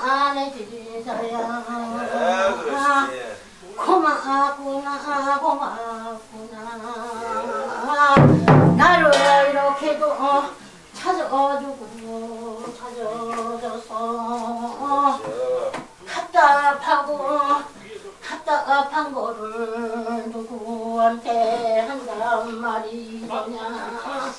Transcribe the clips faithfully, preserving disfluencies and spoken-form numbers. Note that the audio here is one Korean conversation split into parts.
내 지사야. 네, 그렇지. 고맙구나 고맙구나. 나를 이렇게도 찾아주고 찾아줘서 답답하고 답답한 거를 누구한테 한단 말이냐.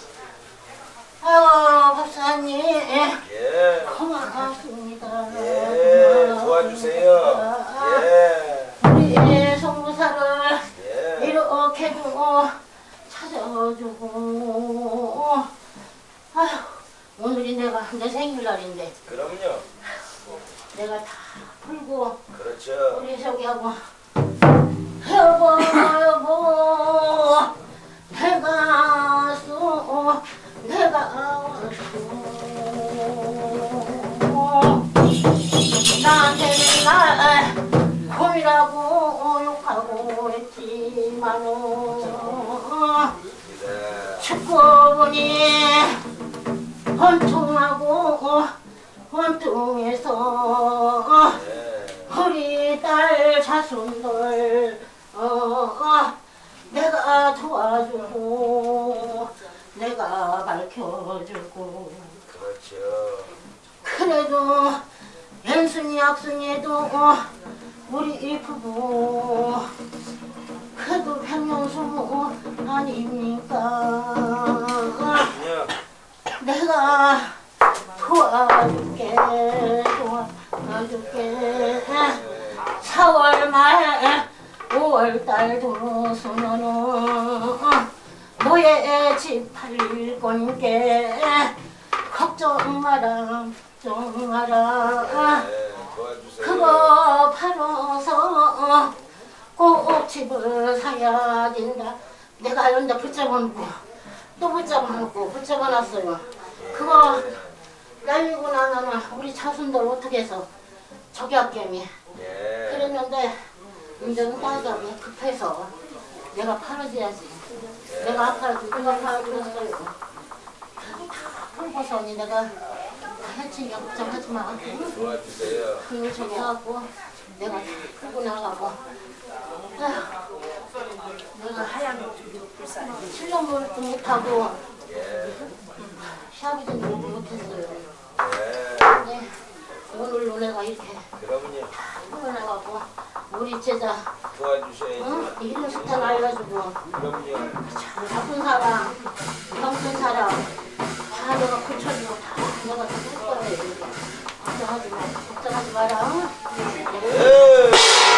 아유 박사님 예. 고맙습니다. 예, 도와주세요. 예. 우리 송무사를 예. 이렇게 주고 찾아주고. 아휴 오늘이 내가 내 생일날인데 그럼요. 내가 다 풀고 그렇죠. 우리 저기하고 여보 여보 내가 쏘 내가 왔어. 나한테 맨날 곰이라고 욕하고 했지만은 축구분이 헌통하고 헌통해서 우리 딸 자손들 어, 어, 내가 도와주고 내가 밝혀주고. 그렇죠. 그래도 연순이 약순이도 어, 우리 부부 그래도 백명수 아닙니까. 내가 도와줄게 도와줄게. 사월 말 오월 달 들어서면은 너의 집 팔릴 건게 걱정 마라 걱정 마라. 그거 팔아서 꼭 집을 사야 된다. 내가 이런데 붙잡아놓고 또 붙잡아놓고 붙잡아놨어요. 그거 날리고 나면은 우리 자손들 어떻게 해서 저기학개미 그랬는데 이제는 따자기 급해서 내가 팔아줘야지. 내가 아까 누가 팔아줬어요. 다 풀고서니 내가 해치기 걱정하지 마. 도와주세요. 그리고 저기 하고 내가 다 풀고 나가고. 아휴, 내가 하얀 실력물도 못하고 시아버지도 못했어요. 근데 오늘로 내가 이렇게 그럼요. 풀고 나가고 우리 제자 도와주셔야지. 응? 이름 숫자 알려주고. 그럼요. 나쁜 사람, 병든 사람 다 내가 고쳐주고 다 내가 다 할 거예요. 걱정하지 마, 걱정하지 마라. 응? 예.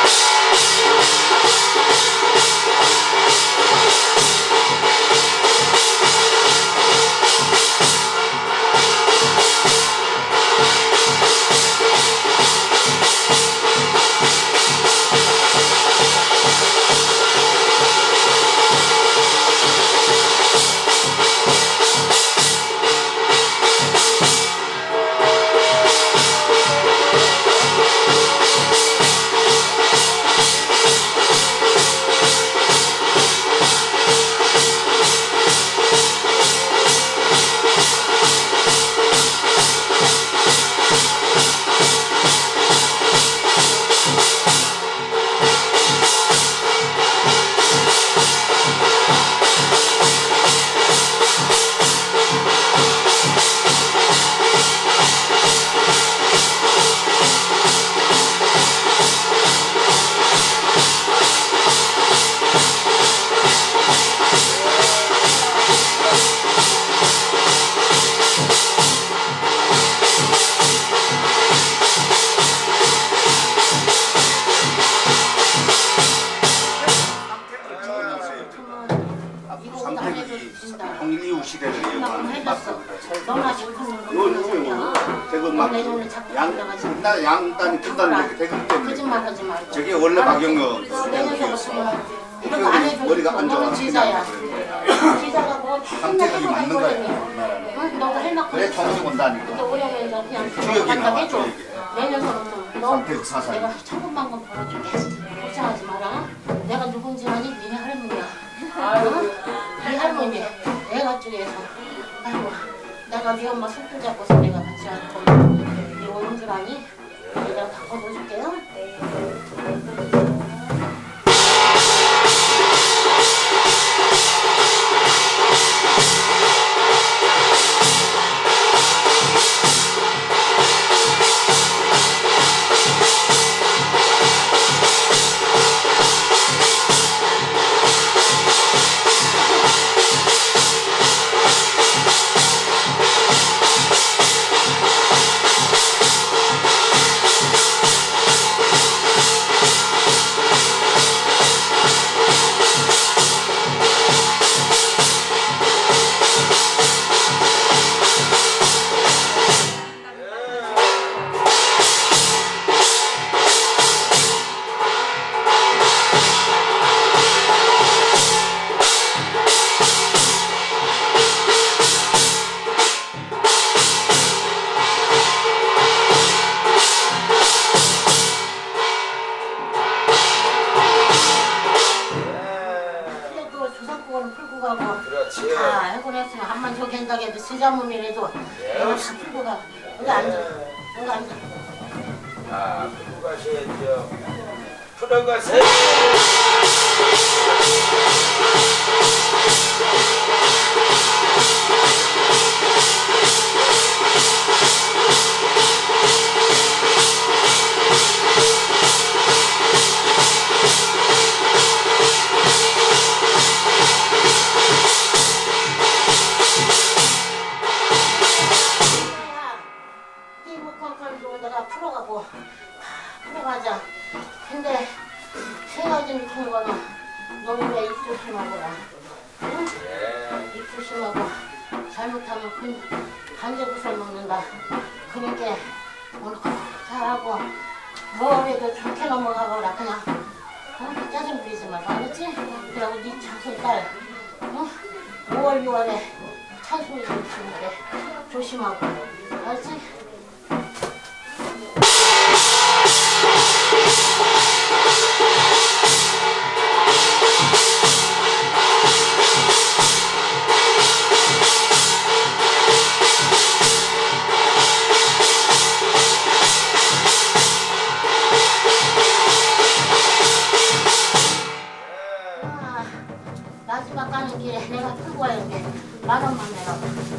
홍일이후 시대를 이용하는 너나 싶으면 대금 막 양, 양단이 뜬다는 게 대금 때문에 거짓말 하지 말고. 저게 원래 박영경 이런 거 안 해주고 머리가 안 좋아. 너는 지사야. 지사가 뭐 상태가 맞는 거야. 응? 너가 해놓고 그래 정식 온다니까. 또 오려면 그냥 주역이 갖다 나와. 해줘. 내년서부터 너 상태 사상. 내가 천금만금 벌어줄게. 걱정하지 마라. 내가 누군지 아니? 네 할머니야. 어? 네 할머니. 내가 쪽에서 아이고 내가 네 엄마 손톱 잡고서 내가 같이 왔고 네 오는 줄 아니? 잡으면이라도 내가 다 풀고 가. 여기 앉아. 여기 앉아. 아, 풀고 가셔야죠. 풀어가세요. 이목컨컨도 내가 풀어가고 풀어가자. 근데 세 가지 밑은 거는 너희가 입 조심하고라. 응? 예. 입 조심하고 잘못하면 근, 간제구설 먹는다. 그러니까 오늘 꼭 잘하고 뭘 해도 좋게 넘어가거라. 그냥 어? 짜증 부리지 말고 알았지? 그리고 네 자손딸 어? 오월 유월에 찬송이 좀 주니까 조심하고 알았지? 아, 마지막 가는 길에 내가 풀고 와야 돼. 만 원만 내라.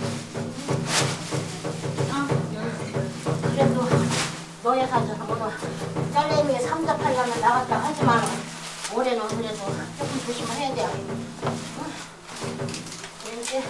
응? 그래도 너의 가져서 오늘 딸내미에 삼잡하려면 나갔다 하지만 올해는 그래도 조금 조심을 해야 돼. 응? 이렇게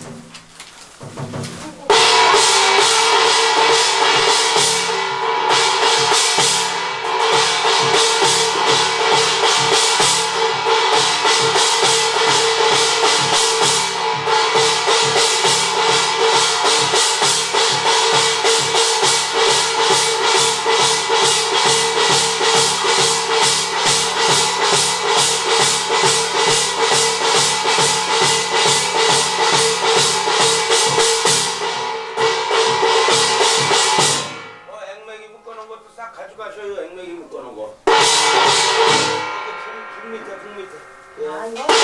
어, 액맥이 묶어놓은 것도 싹 가져가셔요. 액맥이 묶어놓은 거. 이거 북 밑에, 북 밑에. 예. 아, 이거